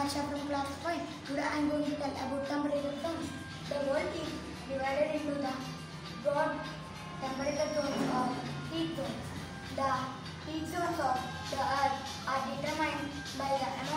Harsha from class 5. Today I am going to tell about temperature zones. The world is divided into the broad temperature zones or heat zones. The heat zones of the earth are determined by the